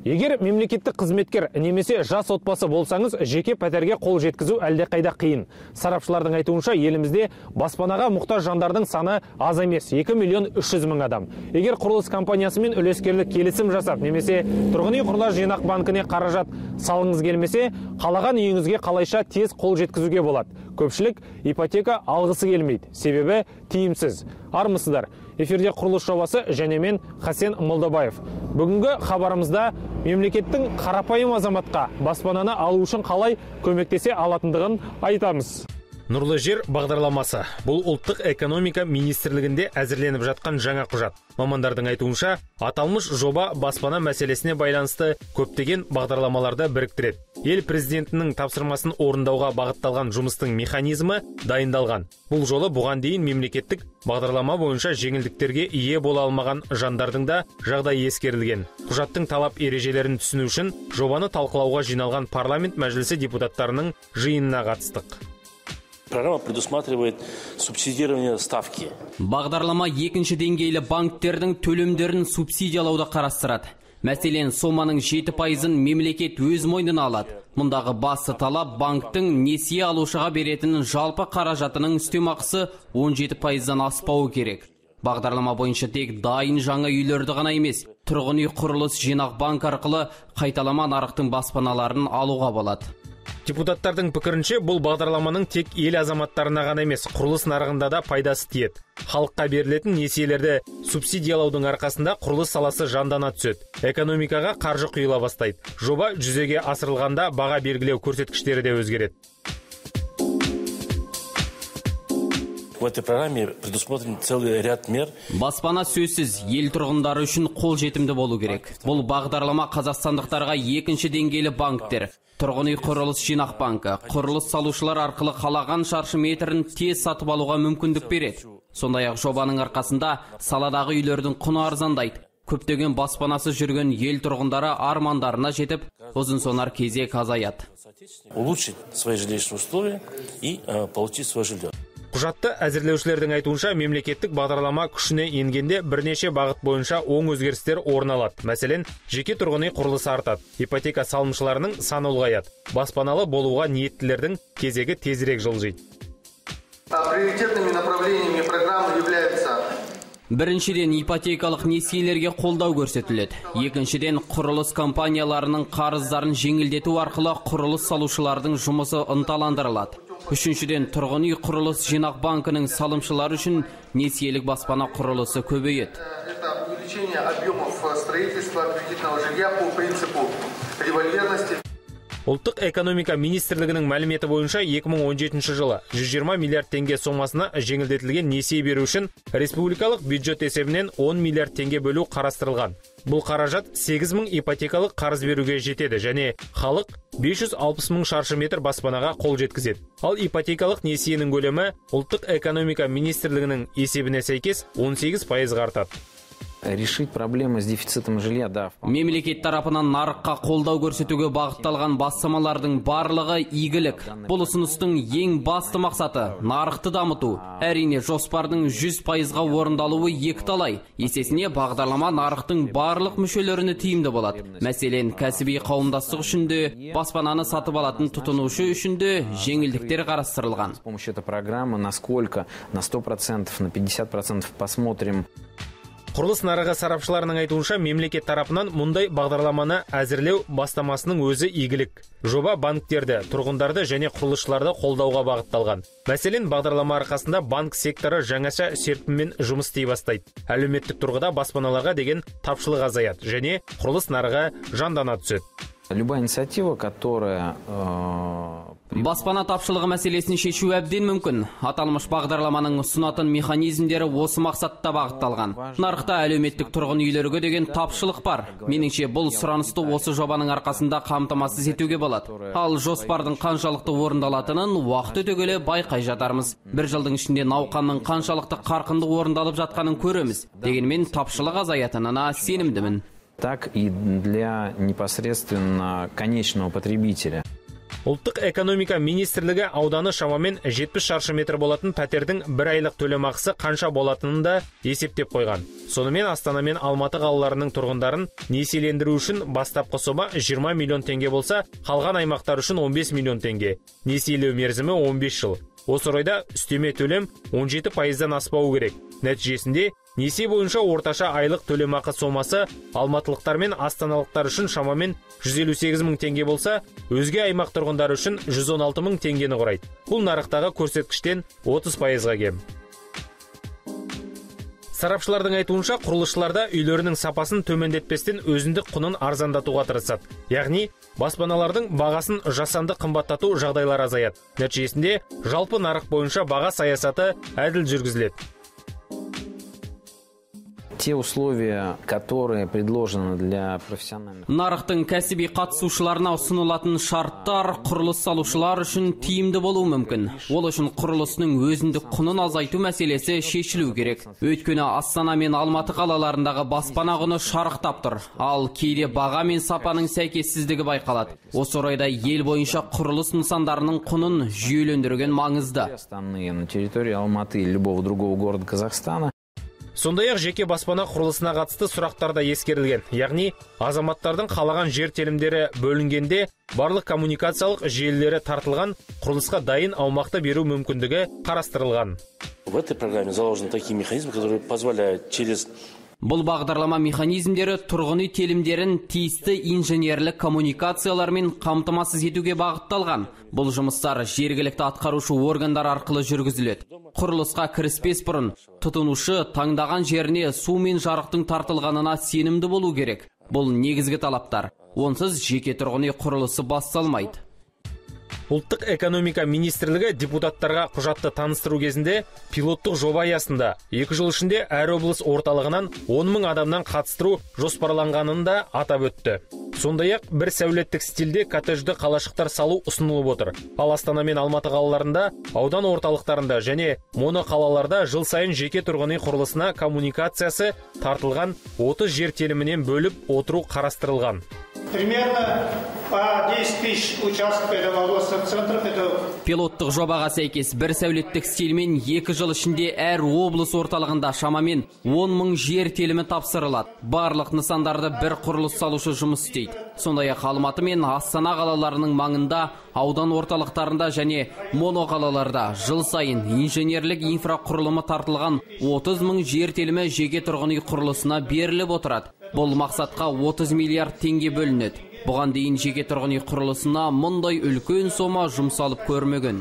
Егер мемлекеттік қызметкер немесе жас отбасы болсаңыз, жеке пәтерге қол жеткізу әлдеқайда қиын. Сарапшылардың айтуынша, елімізде баспанаға мұқтаж жандардың саны аз емес, 2 миллион 300 мың адам. Егер құрылыс компаниясымен үлескерлік келісім жасап, немесе тұрғын үй құрылыс жинақ банкіне қаражат салыңыз келмесе, қалаған үйіңізге қалайша тез қол жеткізуге болады. Көпшілік ипотека алғысы келмейді, себебі тиімсіз. Армысыздар. Эфирде құрылыс жобасы және мен Хасен Молдабаев. Бүгінгі хабарымызда мемлекеттің қарапайым азаматқа баспананы алу үшін қалай көмектесе алатындығын айтамыз. Нұрлы жер бағдарламасы. Бұл ұлттық экономика министрлігінде әзірленіп жатқан жаңа құжат. Мамандардың айтуынша, аталмыш жоба баспана мәселесіне байланысты көптеген бағдарламаларды біріктіреді. Ел президентінің тапсырмасын орындауға бағытталған жұмыстың механизмі дайындалған. Бұл жолы бұған дейін мемлекеттік бағдарлама бойынша жеңілдіктерге ие бола алмаған жандардың да жағдайы ескерілген. Құжаттың талап ережелерін түсіну үшін жобаны талқылауға жиналған парламент мәжілісі депутаттарының жиынына қатыстық. Программа предусматривает субсидирование ставки. Бағдарлама екінші деңгейлі банктердің төлемдерін субсидиялауды қарастырады. Мәселен, соманың 7%-ын мемлекет өз мойнына алады. Мұндағы басты талап банктің несие алушыға беретінін жалпы қаражатының үстемақысы 17%-дан аспауы керек. Бағдарлама бойынша тек дайын жаңа үйлерді ғана емес, тұрғын үй құрылыс жинақ банк арқылы қайталама нарықтың баспаналарын алуға болады. Депутаттардың пікірінше, бұл бағдарламаның тек ел азаматтарына ғана емес, құрылыс нарығында да пайдасы тиеді. Халыққа берілетін несиелерді субсидиялаудың арқасында құрылыс саласы жандана түседі. Экономикаға қаржы құйыла бастайды. Жоба жүзеге асырылғанда баға белгілеу көрсеткіштері де өзгереді. В этой программе предусмотрен целый ряд мер. Баспана сөзсіз ел тұрғындары үшін қолжетімді болу керек. Бұл бағдарлама қазақстандықтарға екінші деңгейлі банктер, тұрғын үй құрылыс жинақ банкі, құрылыс салушылар арқылы қалаған шаршы метрін тез сатып алуға мүмкіндік береді. Сондай-ақ жобаның арқасында саладағы үйлердің құны арзандайды. Көптеген баспанасы жүрген ел тұрғындары армандарына жетіп, ұзын-сонар кезек азаяды. Улучшить свои жилищные условия и получить свое жилье. Құжатты әзірлеушілердің айтуынша, мемлекеттік бағдарлама күшіне енгенде бірнеше бағыт бойынша оң өзгерістер орын алады. Мәселен, жеке тұрғын үй құрылысы артады, ипотека салымшыларының саны ұлғаяды, баспаналы болуға ниеттілердің кезегі тезірек жылжиды. Приоритетными направлениями программы являются: біріншіден, ипотекалық несиелерге қолдау көрсетіледі. Екіншіден, құрылыс компанияларының қарыздарын жеңілдету арқылы құрылыс салушылардың жұмысы ынталандырылады. Үшіншіден, тұрғын үй құрылыс жинақ банкінің салымшылары үшін несиелік баспана құрылысы көбейеді. Это увеличение объемов строительства кредитного жилья по принципу револьверности. Ұлттық экономика министрлігінің мәліметі бойынша 2017 жылы 120 миллиард теңге сомасына жеңілдетілген несие беру үшін республикалық бюджет есебінен 10 миллиард теңге бөлу қарастырылған. Бұл қаражат 8 мың ипотекалық қарыз беруге жетеді және халық 560 мың шаршы метр баспанаға қол жеткізеді. Ал ипотекалық несиенің көлемі ұлттық экономика министрлігінің есебіне сәйкес 18%-ға артады. Решить проблемы с дефицитом жилья, да. Мемлекет тарапынан нарыққа қолдау көрсетуге бағытталған бастамалардың барлығы игілік. Бұл ұсыныстың ең басты мақсаты нарықты дамыту. Әрине, жоспардың 100%-ға орындалуы екіталай. Есесіне бағдарлама нарықтың барлық мүшелеріне тиімді болады. Мәселен, кәсіби қауымдастық үшін де, баспананы сатып алатын тұтынушы үшін де жеңілдіктер қарастырылған. С помощью этой программы насколько, на 100%, на 50% посмотрим. Құрылыс нарығы сарапшыларының айтуынша, мемлекет тарапынан мұндай бағдарламаны әзірлеу бастамасының өзі игілік. Жоба банктерді, тұрғындарды және құрылысшыларды қолдауға бағытталған. Мәселен, бағдарлама арқасында банк секторы жаңаша серпінмен жұмыс істей бастайды. Әлеуметтік тұрғыда баспаналарға деген тапшылық азаяды және құрылыс нарығы жандана түседі. Любая инициатива, которая баспана тапшылығы мәселесін шешу әбден мүмкін. Аталмыш бағдарламаның ұсынатын механизмдері осы мақсатта бағытталған. Нарықта әлеуметтік тұрғын үйлерге деген тапшылық бар. Меніңше, бұл сұранысты осы жобаның арқасында қамтамасыз етуге болады. Ал жоспардың қаншалықты орындалатынын уақыт өте келе байқай жатармыз. Бір жылдың ішінде науқанның қаншалықты қарқынды орындалып жатқанын көреміз. Дегенмен тапшылық азаятынына сенімдімін. Так и для непосредственно конечного потребителя. Ұлттық экономика министрлігі ауданы шамамен 70 шаршы метр болатын пәтердің бір айлық төлемақысы қанша болатынын да есептеп қойған. Сонымен Астана мен Алматы қалаларының тұрғындарын несиелендіру үшін бастапқы сома 20 миллион теңге болса, қалған аймақтар үшін 15 миллион теңге. Несиелеу мерзімі 15 жыл. Осы орайда үстеме төлем 17%-дан аспауы керек. Нәтижесінде несие бойынша орташа айлық төлемақы сомасы алматылықтар мен астаналықтар үшін шамамен 158 мың теңге болса, өзге аймақ тұрғындары үшін 116 мың теңгені құрайды. Бұл нарықтағы көрсеткіштен 30%-ға кем. Сарапшылардың айтуынша, құрылысшыларда үйлерінің сапасын төмендетпестен өзіндік құнын арзандатуға тырысады. Яғни, баспаналардың бағасын жасанды қымбаттату жағдайлары азаяды. Нәтижесінде, жалпы нарық бойынша баға саясаты әділ жүргізіледі. Те условия, которые предложены для профессиональных... Нарықтың кәсіби қатысушыларына ұсынылатын шарттар құрылыс салушылар үшін тиімді болуы мүмкін. Ол үшін құрылысының өзіндік құнын азайту мәселесі шешілу керек. Өйткені Астана мен Алматы қалаларындағы баспана құны шарықтап тұр. Ал кейде баға мен сапаның сәйкессіздігі байқалады. Осы орайда ел бойынша құрылыс нысандарының құнын жүйелендірген маңызды. На территории Алматы или любого другого города Казахстана. Сондай-ақ жеке баспана құрылысына қатысты сұрақтар да ескерілген. Яғни, азаматтардың қалаған жер телімдері бөлінгенде барлық коммуникациялық желілері тартылған, құрылысқа дайын аумақты беру мүмкіндігі қарастырылған. В этой программе заложены такие механизмы, которые позволяют через... Бұл бағдарлама механизмдері тұрғын үй телімдерін тиісті инженерлік коммуникациялармен қамтамасыз етуге бағытталған. Бұл жұмыстар жергілікті атқарушы органдар арқылы жүргізіледі. Құрылысқа кіріспес бұрын тұтынушы таңдаған жеріне су мен жарықтың тартылғанына сенімді болу керек. Бұл негізгі талаптар. Онсыз жеке тұрғын үй құрылысы басталмайды. Ұлттық экономика министрлігі депутаттарға құжатты таныстыру кезінде пилоттық жоба аясында 2 жыл ішінде әр облыс орталығынан 10 мың адамнан қатыстыру жоспарланғанын да атап өтті. Сондай-ақ бір сәулеттік стильде коттеджді қалашықтар салу ұсынылып отыр. Ал Астана мен Алматы қалаларында, аудан орталықтарында және моноқалаларда жыл сайын жеке тұрғын үй құрылысына коммуникациясы тартылған 30 жер телімінен бөліп отыру қарастырылған. Примерно по 10 тысяч участков этого областных центров. Пилоттық жобаға сәйкес бір сәулеттік стильмен 2 жыл ішінде әр облыс орталығында шамамен 10 мың жер телімі тапсырылады. Барлық нысандарды бір құрылыс салушы жұмыс істейді. Сондай-ақ Алматы мен Астана қалаларының маңында, аудан орталықтарында және моноқалаларда жыл сайын инженерлік инфрақұрылымы тартылған 30 мың жер телімі жеке тұрғын үй құрылысына беріліп отырады. Бұл мақсатқа 30 миллиард теңге бөлінеді. Бұған дейін жеке тұрғын үй құрылысына мұндай үлкен сома жұмсалып көрмеген.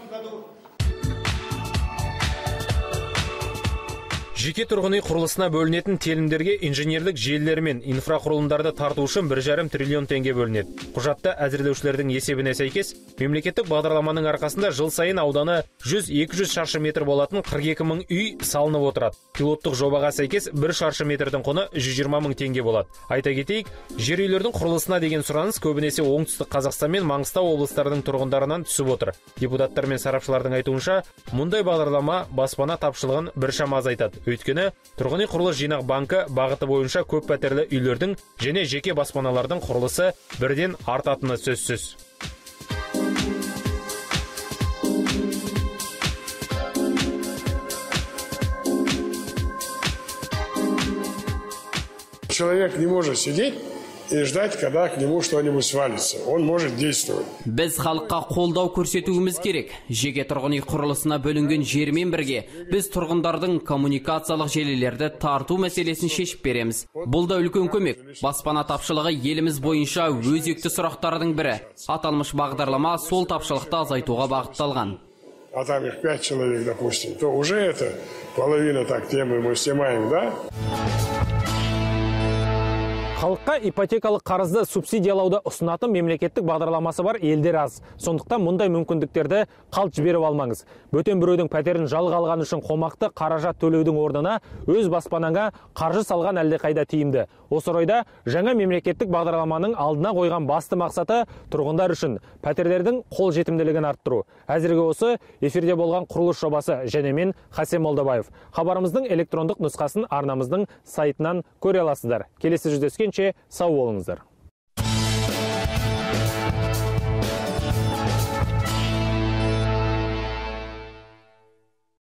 Жеке тұрғын үй құрылысына бөлінетін телімдерге инженерлік желілер мен инфрақұрылымдарды тарту үшін 1,5 триллион теңге бөлінеді. Құжатта әзірлеушілердің есебіне сәйкес, мемлекеттік бағдарламаның арқасында жыл сайын ауданы 100-200 шаршы метр болатын 42 мың үй салынып отырады. Пилоттық жобаға сәйкес 1 шаршы метрдің құны 120 мың теңге болады. Айта кетейік, жер үйлердің құрылысына деген сұраныс көбінесе оңтүстік Қазақстан мен Маңғыстау облыстарының тұрғындарынан түсіп отыр. Депутаттар мен сарапшылардың айтуынша, мұндай бағдарлама баспана тапшылығын біршама азайтады. Өйткені тұрғын үй құрылыс жинақ банкі бағыты бойынша көп пәтерлі үйлердің және жеке баспаналардың құрылысы бірден артатыны сөзсіз. Человек не может сидеть и ждать, когда к нему что-нибудь свалится. Он может действовать. Біз халыққа қолдау көрсетуіміз керек. Жеке тұрғын үй құрылысына бөлінген жермен бірге біз тұрғындардың коммуникациялық желілерді тарту мәселесін шешіп береміз. Бұл да үлкен көмек. Баспана тапшылығы еліміз бойынша өзекті сұрақтардың бірі. Аталмыш бағдарлама сол тапшылықты азайтуға бағытталған. А там их 5 человек, допустим, то уже это половина так темы мы снимаем, да? Халыққа ипотекалық қарызды субсидиялауды ұсынатын мемлекеттік бағдарламасы бар елдер аз. Сондықтан мұндай мүмкіндіктерді қалт жіберіп алмаңыз. Бөтен біреудің пәтерін жалға алған үшін қомақты қаражат төлеудің орнына өз баспанаңа қаржы салған әлдеқайда тиімді. Осы орайда жаңа мемлекеттік бағдарламаның алдына қойған басты мақсаты тұрғындар үшін пәтерлердің қол жетімділігін арттыру. Әзірге осы эфирде болған құрылыс жобасы және мен Хасен Молдабаев. Хабарымыздың электрондық нұсқасын арнамыздың сайтынан көре аласыздар. Келесі жүздескенше сау болыңыздар.